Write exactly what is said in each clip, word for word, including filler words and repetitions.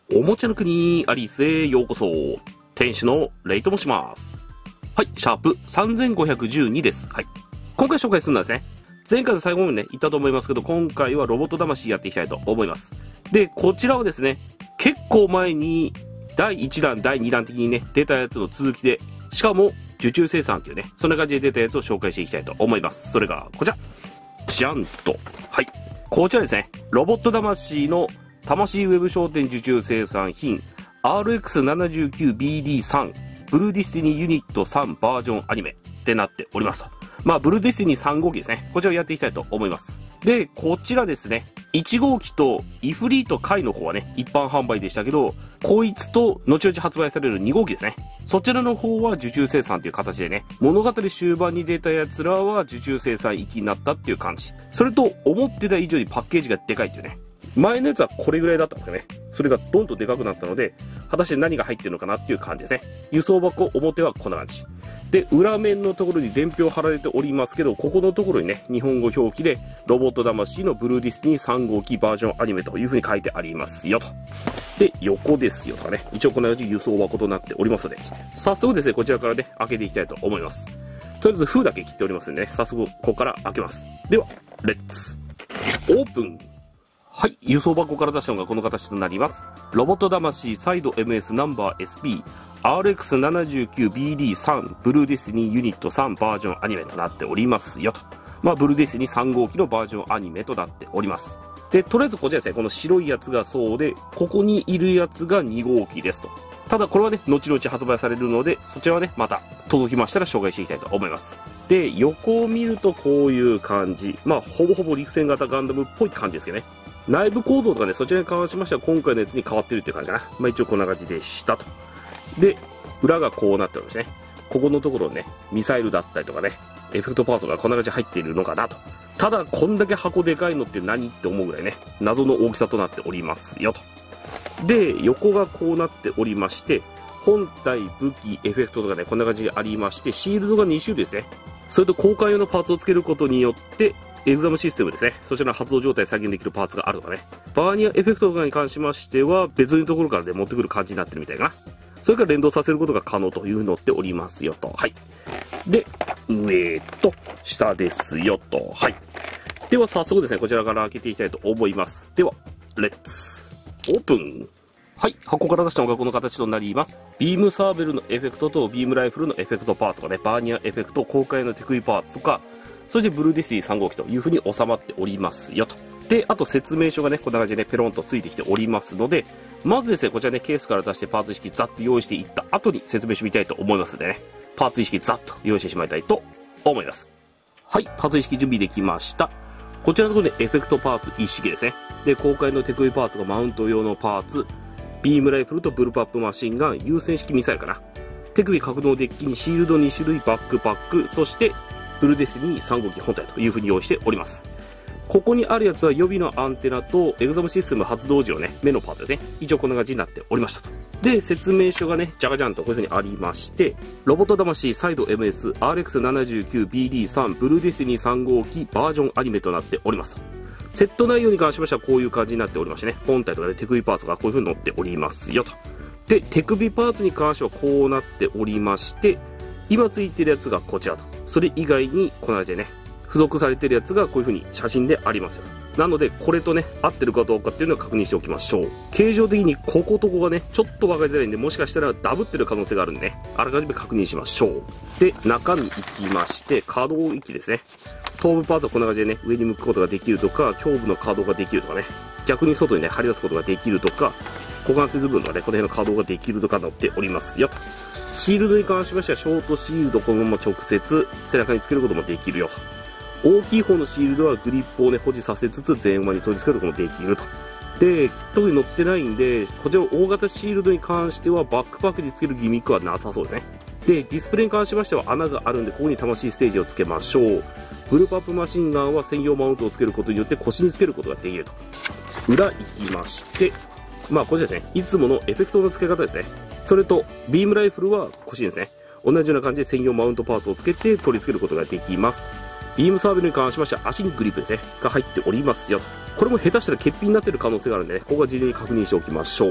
おもちゃの国アリスへようこそ。店主のレイと申します。はい、シャープさんぜんごひゃくじゅうにです。はい。今回紹介するのはですね、前回の最後までね、言ったと思いますけど、今回はロボット魂やっていきたいと思います。で、こちらはですね、結構前にだいいちだん、だいにだん的にね、出たやつの続きで、しかも受注生産っていうね、そんな感じで出たやつを紹介していきたいと思います。それがこちら。じゃんと。はい。こちらですね、ロボット魂の魂ウェブ商店受注生産品 アールエックスななじゅうきゅうビーディースリー ブルーディスティニーユニットスリーバージョンアニメってなっておりますと。まあ、ブルーディスティニーさん号機ですね。こちらをやっていきたいと思います。で、こちらですね、いち号機とイフリート回の方はね、一般販売でしたけど、こいつと後々発売されるに号機ですね。そちらの方は受注生産という形でね、物語終盤に出たやつらは受注生産行きになったっていう感じ。それと、思ってた以上にパッケージがでかいっていうね。前のやつはこれぐらいだったんですよね。それがどんどんでかくなったので、果たして何が入ってるのかなっていう感じですね。輸送箱表はこんな感じ。で、裏面のところに伝票貼られておりますけど、ここのところにね、日本語表記で、ロボット魂のブルーディスティニーさん号機バージョンアニメという風に書いてありますよと。で、横ですよとかね、一応このように輸送箱となっておりますので、早速ですね、こちらからね、開けていきたいと思います。とりあえず封だけ切っておりますんでね、早速ここから開けます。では、レッツオープン。はい、輸送箱から出したのがこの形となります。ロボット魂サイド エムエス ナンバー エスピーアールエックスななじゅうきゅうビーディースリー ブルーディスティニーユニットスリーバージョンアニメとなっておりますよと。まあ、ブルーディスティニーさん号機のバージョンアニメとなっております。で、とりあえずこちらですね、この白いやつがそうで、ここにいるやつがに号機ですと。ただこれはね、後々発売されるので、そちらはね、また届きましたら紹介していきたいと思います。で、横を見るとこういう感じ。まあ、ほぼほぼ陸戦型ガンダムっぽい感じですけどね。内部構造とかね、そちらに関しましては今回のやつに変わってるっていう感じかな。まあ一応こんな感じでしたと。で、裏がこうなっておりますね。ここのところね、ミサイルだったりとかね、エフェクトパーツがこんな感じで入っているのかなと。ただ、こんだけ箱でかいのって何って思うぐらいね、謎の大きさとなっておりますよと。で、横がこうなっておりまして、本体、武器、エフェクトとかね、こんな感じでありまして、シールドがに種類ですね。それと交換用のパーツをつけることによって、エグザムシステムですね。そちらの発動状態再現できるパーツがあるとかね。バーニアエフェクトとかに関しましては、別のところからで持ってくる感じになってるみたいかな。それから連動させることが可能というふうに載っておりますよと。はい。で、上と下ですよと。はい。では早速ですね、こちらから開けていきたいと思います。では、レッツオープン。はい。箱から出したのがこの形となります。ビームサーベルのエフェクトとビームライフルのエフェクトパーツとかね、バーニアエフェクト、公開の手首パーツとか、そしてブルーディスティさん号機という風に収まっておりますよと。で、あと説明書がね、こんな感じでね、ペロンとついてきておりますので、まずですね、こちらね、ケースから出してパーツ意識ざっと用意していった後に説明書見たいと思いますのでね、パーツ意識ざっと用意してしまいたいと思います。はい、パーツ意識準備できました。こちらのところでエフェクトパーツ一式ですね。で、公開の手首パーツがマウント用のパーツ、ビームライフルとブルパップマシンガン、優先式ミサイルかな。手首格納デッキにシールドに種類、バックパック、そして、ブルーディスティニーさん号機本体という風に用意しております。ここにあるやつは予備のアンテナとエグザムシステム発動時のね、目のパーツですね。一応こんな感じになっておりましたと。で、説明書がね、じゃがじゃんとこういう風にありまして、ロボット魂サイド エムエス アールエックスななじゅうきゅうビーディースリー ブルーディスティニーさん号機バージョンアニメとなっておりますと。セット内容に関しましてはこういう感じになっておりましてね、本体とかね、手首パーツがこういう風に載っておりますよと。で、手首パーツに関してはこうなっておりまして、今ついてるやつがこちらと。それ以外に、こんな感じでね、付属されてるやつがこういう風に写真でありますよ。なので、これとね、合ってるかどうかっていうのを確認しておきましょう。形状的にこことここがね、ちょっと分かりづらいんで、もしかしたらダブってる可能性があるんでね、あらかじめ確認しましょう。で、中身いきまして、可動域ですね。頭部パーツはこんな感じでね、上に向くことができるとか、胸部の可動ができるとかね、逆に外にね、張り出すことができるとか、股関節部分のね、この辺の可動ができるとか載っておりますよと。シールドに関しましては、ショートシールドこのまま直接背中につけることもできるよと。大きい方のシールドはグリップをね、保持させつつ前腕に取り付けることもできると。で、特に載ってないんで、こちらの大型シールドに関してはバックパックにつけるギミックはなさそうですね。で、ディスプレイに関しましては穴があるんで、ここに魂ステージをつけましょう。ブルパップマシンガンは専用マウントをつけることによって腰につけることができると。裏行きまして、まあこちらですね、いつものエフェクトの付け方ですね。それと、ビームライフルは腰ですね。同じような感じで専用マウントパーツをつけて取り付けることができます。ビームサーベルに関しましては足にグリップですね、が入っておりますよ。これも下手したら欠品になっている可能性があるんでね、ここは事前に確認しておきましょう。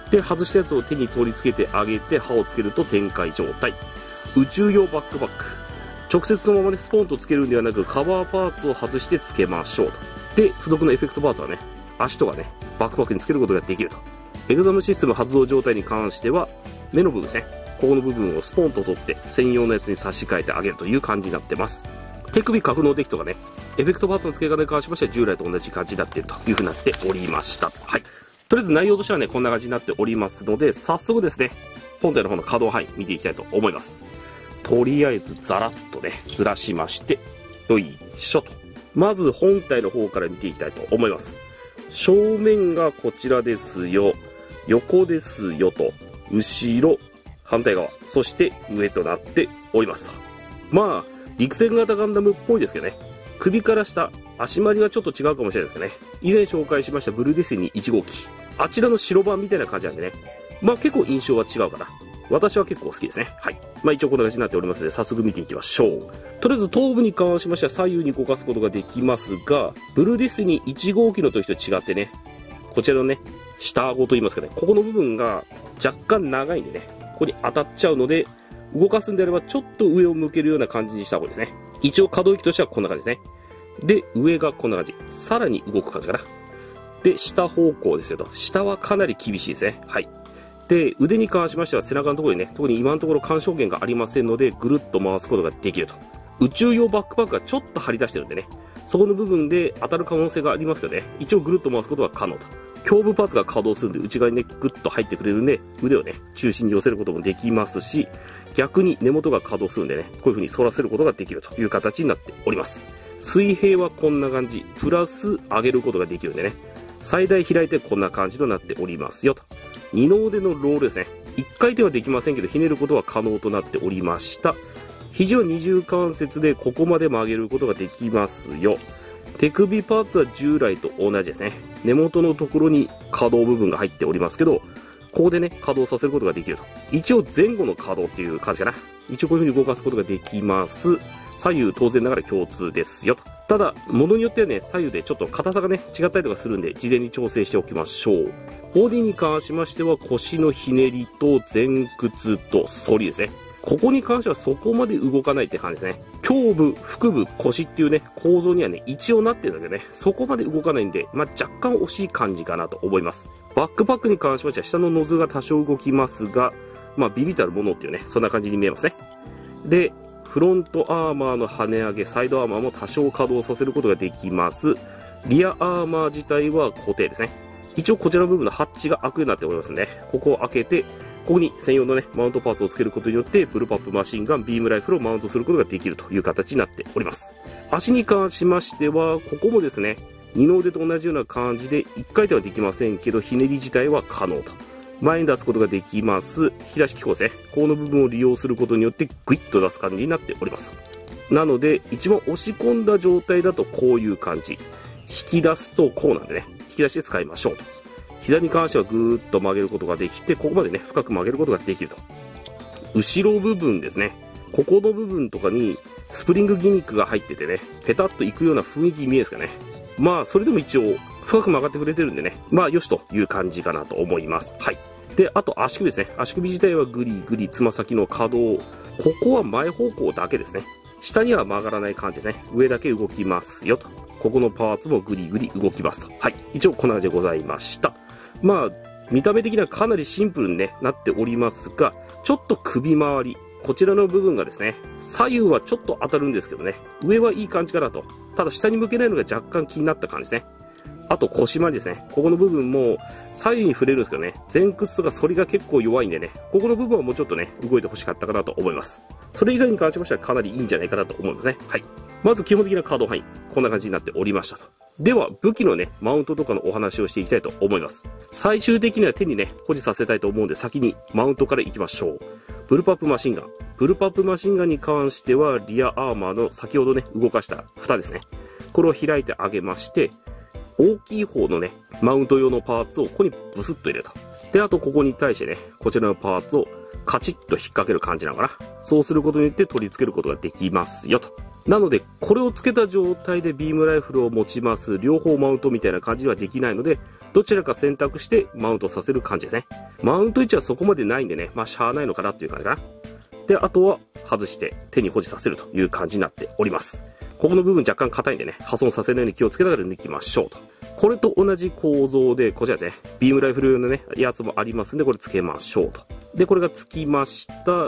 で、外したやつを手に取り付けてあげて、刃をつけると展開状態。宇宙用バックパック。直接そのままね、スポンとつけるんではなく、カバーパーツを外してつけましょうと。で、付属のエフェクトパーツはね、足とかね、バックパックにつけることができると。エグザムシステム発動状態に関しては、目の部分ですね。ここの部分をスポンと取って、専用のやつに差し替えてあげるという感じになってます。手首格納できとかね、エフェクトパーツの付け方に関しましては、従来と同じ感じになっているという風になっておりました。はい。とりあえず内容としてはね、こんな感じになっておりますので、早速ですね、本体の方の可動範囲見ていきたいと思います。とりあえずザラッとね、ずらしまして、よいしょと。まず本体の方から見ていきたいと思います。正面がこちらですよ。横ですよと。後ろ、反対側、そして上となっております。まあ、陸戦型ガンダムっぽいですけどね。首から下、足回りはちょっと違うかもしれないですけどね。以前紹介しましたブルーディスティニーいち号機。あちらの白版みたいな感じなんでね。まあ結構印象は違うかな。私は結構好きですね。はい。まあ一応こんな感じになっておりますので、早速見ていきましょう。とりあえず頭部に関しましては左右に動かすことができますが、ブルーディスティニーいち号機の時と違ってね、こちらのね、下顎と言いますかね、ここの部分が若干長いんでね、ここに当たっちゃうので、動かすんであればちょっと上を向けるような感じにした方がいいですね。一応可動域としてはこんな感じですね。で、上がこんな感じ。さらに動く感じかな。で、下方向ですよと。下はかなり厳しいですね。はい。で、腕に関しましては背中のところにね、特に今のところ干渉源がありませんので、ぐるっと回すことができると。宇宙用バックパックがちょっと張り出してるんでね、そこの部分で当たる可能性がありますけどね、一応ぐるっと回すことが可能と。胸部パーツが稼働するんで、内側にね、ぐっと入ってくれるんで、腕をね、中心に寄せることもできますし、逆に根元が稼働するんでね、こういう風に反らせることができるという形になっております。水平はこんな感じ、プラス上げることができるんでね、最大開いてこんな感じとなっておりますよと。二の腕のロールですね。一回転はできませんけど、ひねることは可能となっておりました。肘は二重関節でここまで曲げることができますよ。手首パーツは従来と同じですね。根元のところに可動部分が入っておりますけど、ここでね、稼働させることができると。一応前後の稼働っていう感じかな。一応こういう風に動かすことができます。左右当然ながら共通ですよと。ただ、ものによってはね、左右でちょっと硬さがね、違ったりとかするんで、事前に調整しておきましょう。ボディに関しましては、腰のひねりと前屈と反りですね。ここに関してはそこまで動かないって感じですね。胸部、腹部、腰っていうね、構造にはね、一応なってるんだけどね、そこまで動かないんで、まあ、若干惜しい感じかなと思います。バックパックに関しましては、下のノズが多少動きますが、まあ、ビビたるものっていうね、そんな感じに見えますね。で、フロントアーマーの跳ね上げ、サイドアーマーも多少稼働させることができます。リアアーマー自体は固定ですね。一応こちらの部分のハッチが開くようになっておりますね。ここを開けて、ここに専用のね、マウントパーツをつけることによって、ブルーパップマシンガン、ビームライフルをマウントすることができるという形になっております。足に関しましては、ここもですね、二の腕と同じような感じで、一回ではできませんけど、ひねり自体は可能と。前に出すことができます。引き出し機構ですね。この部分を利用することによって、グイッと出す感じになっております。なので、一番押し込んだ状態だとこういう感じ。引き出すとこうなんでね、引き出して使いましょうと。膝に関してはぐーっと曲げることができて、ここまでね、深く曲げることができると。後ろ部分ですね。ここの部分とかに、スプリングギミックが入っててね、ペタッといくような雰囲気見えですかね。まあ、それでも一応、深く曲がってくれてるんでね、まあ、よしという感じかなと思います。はい。で、あと足首ですね。足首自体はグリグリ、つま先の可動。ここは前方向だけですね。下には曲がらない感じですね。上だけ動きますよと。ここのパーツもグリグリ動きますと。はい。一応こんな感じでございました。まあ、見た目的にはかなりシンプルに、ね、なっておりますが、ちょっと首周り、こちらの部分がですね、左右はちょっと当たるんですけどね、上はいい感じかなと。ただ下に向けないのが若干気になった感じですね。あと腰回りですね。ここの部分も左右に触れるんですけどね、前屈とか反りが結構弱いんでね、ここの部分はもうちょっとね、動いてほしかったかなと思います。それ以外に関しましてはかなりいいんじゃないかなと思いますね。はい。まず基本的な稼働範囲、こんな感じになっておりましたと。では、武器のね、マウントとかのお話をしていきたいと思います。最終的には手にね、保持させたいと思うんで、先にマウントからいきましょう。ブルパップマシンガン。ブルパップマシンガンに関しては、リアアーマーの先ほどね、動かした蓋ですね。これを開いてあげまして、大きい方のね、マウント用のパーツをここにブスッと入れた。で、あとここに対してね、こちらのパーツをカチッと引っ掛ける感じなのかな。そうすることによって取り付けることができますよと。なので、これをつけた状態でビームライフルを持ちます。両方マウントみたいな感じではできないので、 どちらか選択してマウントさせる感じですね。マウント位置はそこまでないんでね、まあ、しゃあないのかなっていう感じかな。で、あとは外して手に保持させるという感じになっております。ここの部分若干硬いんでね、破損させないように気をつけながら抜きましょうと。これと同じ構造で、こちらですね、ビームライフル用のね、やつもありますんで、これ付けましょうと。で、これが付きました。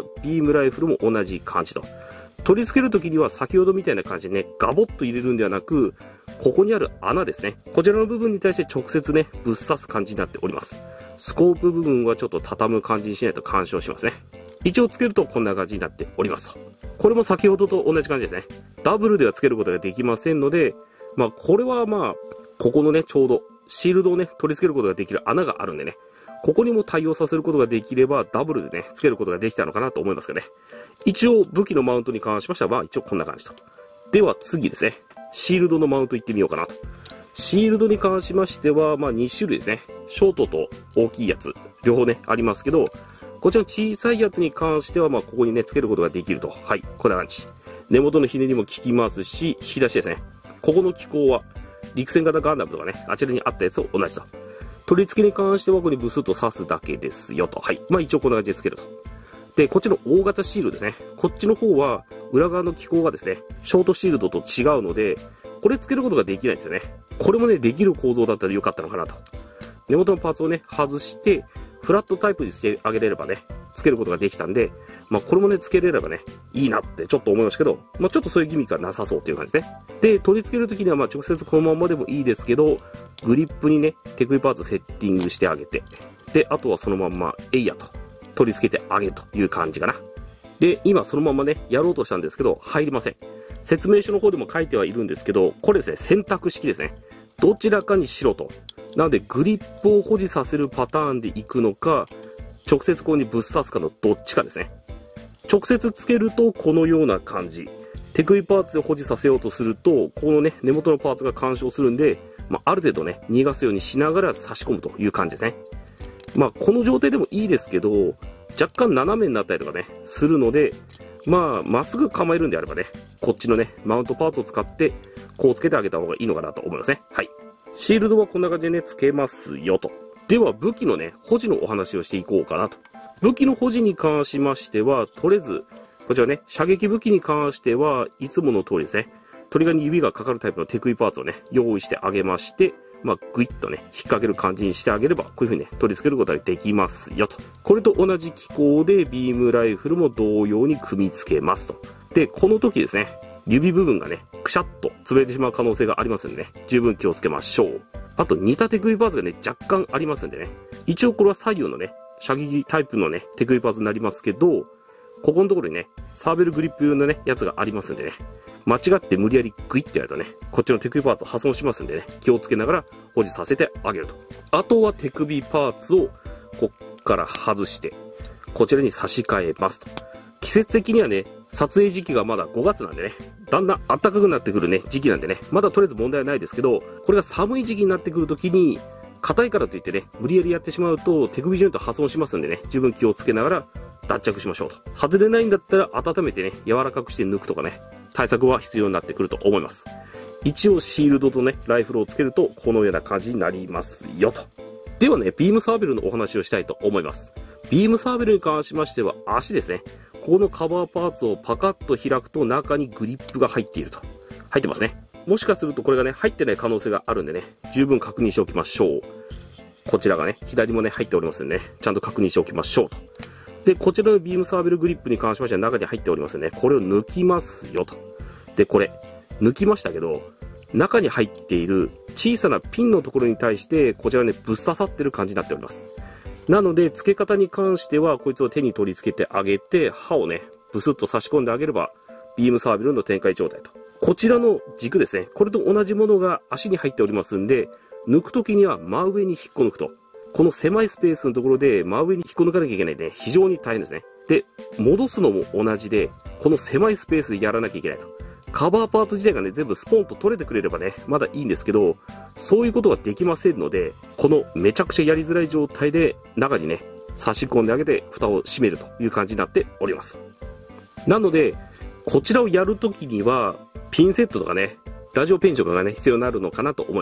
ビームライフルも同じ感じと。取り付けるときには先ほどみたいな感じでね、ガボッと入れるんではなく、ここにある穴ですね。こちらの部分に対して直接ね、ぶっ刺す感じになっております。スコープ部分はちょっと畳む感じにしないと干渉しますね。一応つけるとこんな感じになっておりますと。これも先ほどと同じ感じですね。ダブルではつけることができませんので、まあこれはまあ、ここのね、ちょうどシールドをね、取り付けることができる穴があるんでね、ここにも対応させることができれば、ダブルでね、つけることができたのかなと思いますけどね。一応、武器のマウントに関しましては、まあ一応こんな感じと。では次ですね。シールドのマウントいってみようかなと。シールドに関しましては、まあに種類ですね。ショートと大きいやつ、両方ね、ありますけど、こちらの小さいやつに関しては、まあここにね、つけることができると。はい、こんな感じ。根元のひねりも効きますし、引き出しですね。ここの機構は、陸戦型ガンダムとかね、あちらにあったやつと同じと。取り付けに関してはここにブスッと刺すだけですよと。はい。まあ一応こんな感じでつけると。で、こっちの大型シールですね。こっちの方は裏側の機構がですね、ショートシールドと違うので、これつけることができないんですよね。これもね、できる構造だったらよかったのかなと。根元のパーツをね、外して、フラットタイプにしてあげれればね、つけることができたんで、まあこれもね、つけれればね、いいなってちょっと思いましたけど、まあちょっとそういうギミックはなさそうっていう感じですね。で、取り付けるときにはまあ直接このままでもいいですけど、グリップにね、手首パーツセッティングしてあげて、で、あとはそのまんま、えいやと、取り付けてあげるという感じかな。で、今そのままね、やろうとしたんですけど、入りません。説明書の方でも書いてはいるんですけど、これですね、選択式ですね。どちらかにしろと。なので、グリップを保持させるパターンでいくのか、直接ここにぶっ刺すかのどっちかですね。直接つけるとこのような感じ。手首パーツで保持させようとすると、このね、根元のパーツが干渉するんで、まあ、ある程度ね、逃がすようにしながら差し込むという感じですね。まあ、この状態でもいいですけど、若干斜めになったりとかね、するので、まあ、まっすぐ構えるんであればね、こっちのね、マウントパーツを使って、こうつけてあげた方がいいのかなと思いますね。はい。シールドはこんな感じでね、つけますよと。では、武器のね、保持のお話をしていこうかなと。武器の保持に関しましては、とりあえず、こちらね、射撃武器に関しては、いつもの通りですね、トリガーに指がかかるタイプの手首パーツをね、用意してあげまして、まあ、グイッとね、引っ掛ける感じにしてあげれば、こういう風にね、取り付けることができますよと。これと同じ機構で、ビームライフルも同様に組み付けますと。で、この時ですね、指部分がね、くしゃっと潰れてしまう可能性がありますんでね、十分気をつけましょう。あと、似た手首パーツがね、若干ありますんでね、一応これは左右のね、射撃タイプのね、手首パーツになりますけど、ここのところにね、サーベルグリップ用のね、やつがありますんでね、間違って無理やりグイッてやるとね、こっちの手首パーツ破損しますんでね、気をつけながら保持させてあげると。あとは手首パーツをこっから外して、こちらに差し替えますと。季節的にはね、撮影時期がまだごがつなんでね、だんだん暖かくなってくるね、時期なんでね、まだとりあえず問題はないですけど、これが寒い時期になってくるときに、硬いからといってね、無理やりやってしまうと手首ジョイント破損しますんでね、十分気をつけながら脱着しましょうと。外れないんだったら温めてね、柔らかくして抜くとかね、対策は必要になってくると思います。一応シールドとね、ライフルをつけるとこのような感じになりますよと。ではね、ビームサーベルのお話をしたいと思います。ビームサーベルに関しましては足ですね。ここのカバーパーツをパカッと開くと中にグリップが入っていると。入ってますね。もしかするとこれがね、入ってない可能性があるんでね、十分確認しておきましょう。こちらがね、左もね、入っておりますんでね、ちゃんと確認しておきましょうと。で、こちらのビームサーベルグリップに関しましては中に入っておりますんでね、これを抜きますよと。で、これ、抜きましたけど、中に入っている小さなピンのところに対して、こちらね、ぶっ刺さってる感じになっております。なので、付け方に関しては、こいつを手に取り付けてあげて、刃をね、ブスッと差し込んであげれば、ビームサーベルの展開状態と。こちらの軸ですね、これと同じものが足に入っておりますんで、抜くときには真上に引っこ抜くと。この狭いスペースのところで真上に引っこ抜かなきゃいけないんで、非常に大変ですね。で、戻すのも同じで、この狭いスペースでやらなきゃいけないと。カバーパーツ自体がね、全部スポンと取れてくれればね、まだいいんですけど、そういうことができませんので、このめちゃくちゃやりづらい状態で中にね、差し込んであげて蓋を閉めるという感じになっております。なので、こちらをやるときには、ピンセットとかね、ラジオペンチとかがね、必要になるのかなと思います。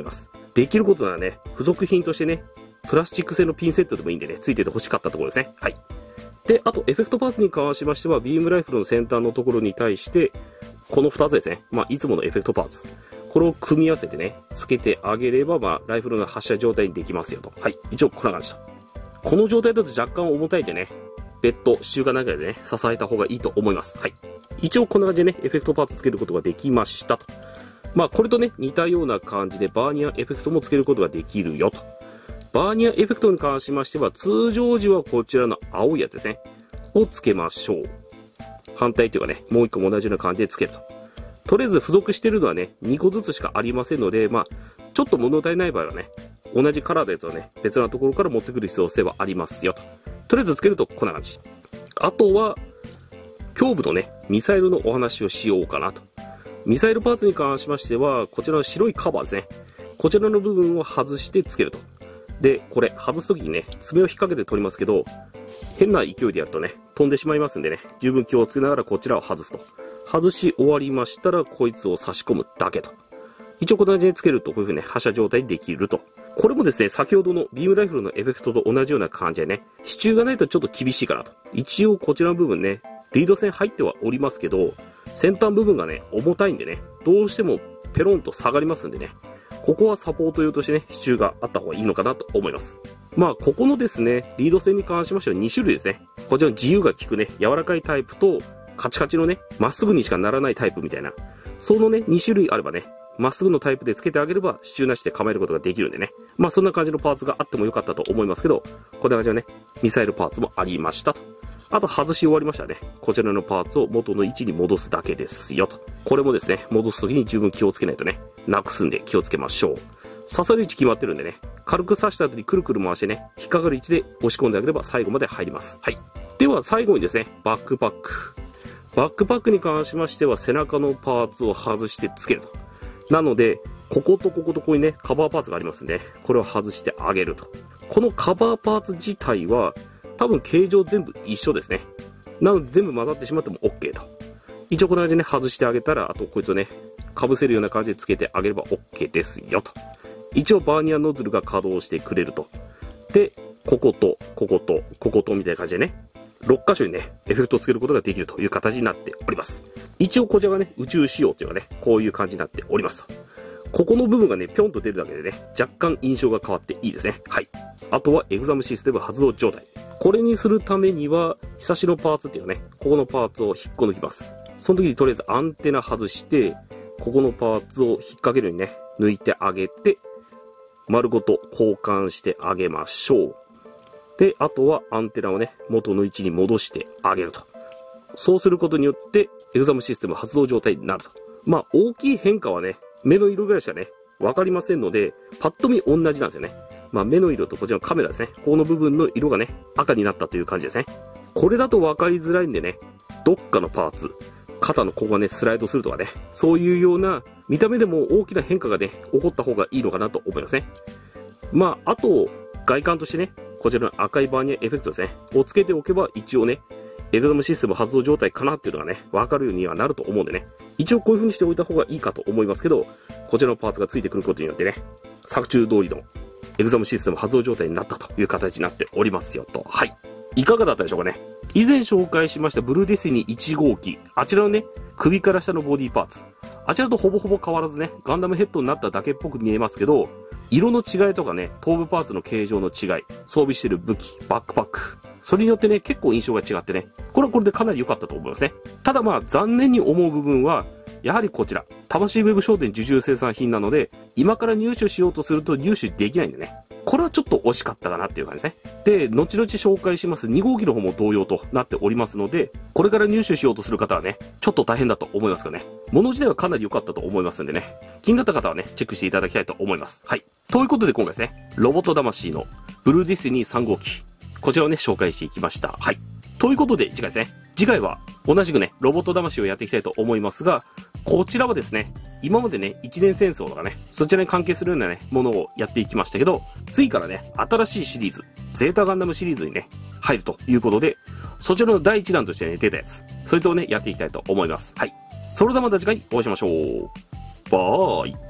できることならね、付属品としてね、プラスチック製のピンセットでもいいんでね、ついてて欲しかったところですね。はい。で、あと、エフェクトパーツに関しましては、ビームライフルの先端のところに対して、このふたつですね。まあ、いつものエフェクトパーツ。これを組み合わせてね、つけてあげれば、まあ、ライフルの発射状態にできますよと。はい。一応、こんな感じと。この状態だと若干重たいんでね、ベッド、支柱かなんかでね、支えた方がいいと思います。はい。一応、こんな感じでね、エフェクトパーツつけることができましたと。まあ、これとね、似たような感じで、バーニアエフェクトもつけることができるよと。バーニアエフェクトに関しましては、通常時はこちらの青いやつですね。をつけましょう。反対というかね、もう一個も同じような感じでつけると。とりあえず付属してるのはね、にこずつしかありませんので、まあ、ちょっと物足りない場合はね、同じカラーのやつをね、別なところから持ってくる必要性はありますよと。とりあえずつけるとこんな感じ。あとは、胸部のね、ミサイルのお話をしようかなと。ミサイルパーツに関しましては、こちらの白いカバーですね。こちらの部分を外してつけると。で、これ、外すときにね、爪を引っ掛けて取りますけど、変な勢いでやるとね、飛んでしまいますんでね、十分気をつけながらこちらを外すと。外し終わりましたら、こいつを差し込むだけと。一応この感じでつけると、こういう風に、ね、発射状態にできると。これもですね、先ほどのビームライフルのエフェクトと同じような感じでね、支柱がないとちょっと厳しいかなと。一応こちらの部分ね、リード線入ってはおりますけど、先端部分がね、重たいんでね、どうしてもペロンと下がりますんでね、ここはサポート用としてね、支柱があった方がいいのかなと思います。まあ、ここのですね、リード線に関しましてはに種類ですね。こちらの自由が利くね、柔らかいタイプと、カチカチのね、まっすぐにしかならないタイプみたいな。そのね、に種類あればね、まっすぐのタイプで付けてあげれば、支柱なしで構えることができるんでね。まあ、そんな感じのパーツがあってもよかったと思いますけど、こんな感じのね、ミサイルパーツもありましたと。あと外し終わりましたね。こちらのパーツを元の位置に戻すだけですよと。これもですね、戻すときに十分気をつけないとね、なくすんで気をつけましょう。刺さる位置決まってるんでね、軽く刺した後にくるくる回してね、引っかかる位置で押し込んであげれば最後まで入ります。はい。では最後にですね、バックパック。バックパックに関しましては背中のパーツを外してつけると。なので、こことこことここにね、カバーパーツがありますんで、これを外してあげると。このカバーパーツ自体は、多分形状全部一緒ですね。なので全部混ざってしまっても OK と。一応この感じでね、外してあげたら、あとこいつをね、被せるような感じでつけてあげれば OK ですよと。一応バーニアノズルが稼働してくれると。で、ここと、ここと、こことみたいな感じでね、ろっ箇所にね、エフェクトをつけることができるという形になっております。一応こちらがね、宇宙仕様というのはね、こういう感じになっておりますと。ここの部分がね、ぴょんと出るだけでね、若干印象が変わっていいですね。はい。あとはエグザムシステム発動状態。これにするためには、ひさしのパーツっていうのね、ここのパーツを引っこ抜きます。その時にとりあえずアンテナ外して、ここのパーツを引っ掛けるようにね、抜いてあげて、丸ごと交換してあげましょう。で、あとはアンテナをね、元の位置に戻してあげると。そうすることによって、エグザムシステム発動状態になると。まあ、大きい変化はね、目の色ぐらいしかね、わかりませんので、パッと見同じなんですよね。まあ、目の色とこちらのカメラですね。この部分の色がね、赤になったという感じですね。これだとわかりづらいんでね、どっかのパーツ、肩のここがね、スライドするとかね、そういうような、見た目でも大きな変化がね、起こった方がいいのかなと思いますね。まあ、あと、外観としてね、こちらの赤いバーニアエフェクトですね、をつけておけば一応ね、エグザムシステム発動状態かなっていうのがね、わかるようにはなると思うんでね、一応こういう風にしておいた方がいいかと思いますけど、こちらのパーツがついてくることによってね、作中通りのエグザムシステム発動状態になったという形になっておりますよと。はい。いかがだったでしょうかね。以前紹介しましたブルーデスティニーいち号機。あちらのね、首から下のボディパーツ。あちらとほぼほぼ変わらずね、ガンダムヘッドになっただけっぽく見えますけど、色の違いとかね、頭部パーツの形状の違い、装備している武器、バックパック。それによってね、結構印象が違ってね、これはこれでかなり良かったと思いますね。ただまあ、残念に思う部分は、やはりこちら、魂ウェブ商店受注生産品なので、今から入手しようとすると入手できないんでね。これはちょっと惜しかったかなっていう感じですね。で、後々紹介しますに号機の方も同様となっておりますので、これから入手しようとする方はね、ちょっと大変だと思いますけどね。物自体はかなり良かったと思いますんでね。気になった方はね、チェックしていただきたいと思います。はい。ということで今回ですね、ロボット魂のブルーディスティニーさん号機。こちらをね、紹介していきました。はい。ということで、次回ですね。次回は、同じくね、ロボット魂をやっていきたいと思いますが、こちらはですね、今までね、一年戦争とかね、そちらに関係するようなね、ものをやっていきましたけど、次からね、新しいシリーズ、ゼータガンダムシリーズにね、入るということで、そちらの第一弾としてね、出たやつ、そいつをね、やっていきたいと思います。はい。それではまた次回お会いしましょう。バーイ。